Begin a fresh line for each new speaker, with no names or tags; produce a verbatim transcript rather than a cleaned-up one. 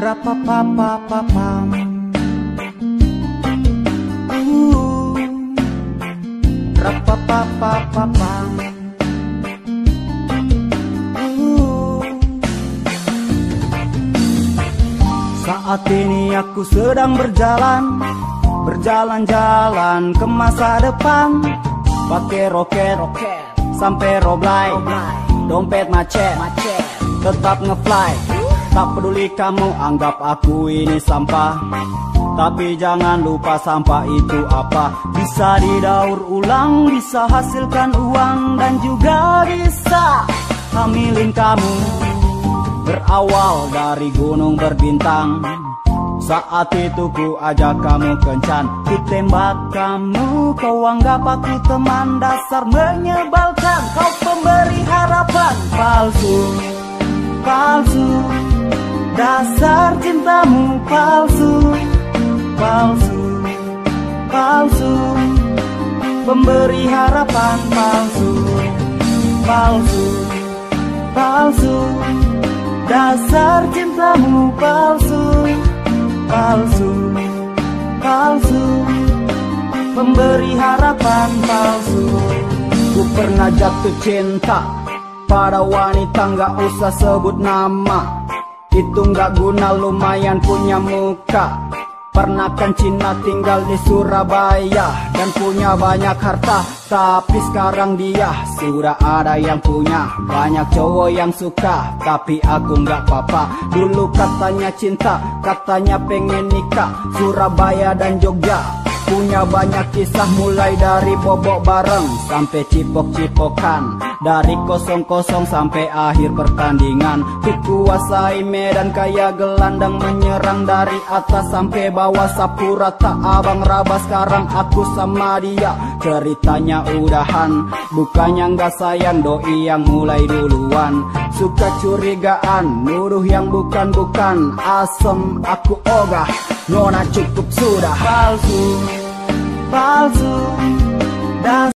Rapapapapapam. Uh, rapapapapapam. Uh. Saat ini aku sedang berjalan, berjalan-jalan ke masa depan. Pakai roket, roket sampai roblai, dompet macet, macet tetap ngefly. Tak peduli kamu anggap aku ini sampah, tapi jangan lupa sampah itu apa. Bisa didaur ulang, bisa hasilkan uang, dan juga bisa hamilin kamu. Berawal dari gunung berbintang, saat itu ku ajak kamu kencan. Ku tembak kamu, kau anggap aku teman. Dasar menyebalkan, kau pemberi harapan. Palsu, palsu, dasar cintamu palsu, palsu, palsu, pemberi harapan. Palsu, palsu, palsu, dasar cintamu palsu, palsu, palsu, pemberi harapan. Palsu. Ku pernah jatuh cinta pada wanita, nggak usah sebut nama. Itu nggak guna, lumayan punya muka. Pernah kan Cina tinggal di Surabaya dan punya banyak harta, tapi sekarang dia sudah ada yang punya. Banyak cowok yang suka, tapi aku nggak apa-apa. Dulu katanya cinta, katanya pengen nikah. Surabaya dan Jogja punya banyak kisah, mulai dari bobok bareng sampai cipok-cipokan. Dari kosong-kosong sampai akhir pertandingan. Ku kuasai medan kayak gelandang, menyerang dari atas sampai bawah. Sapu rata abang raba, sekarang aku sama dia. Ceritanya udahan, bukannya nggak sayang, doi yang mulai duluan. Suka curigaan, nuduh yang bukan-bukan. Asem aku ogah, nona cukup sudah. Palsu, palsu, dan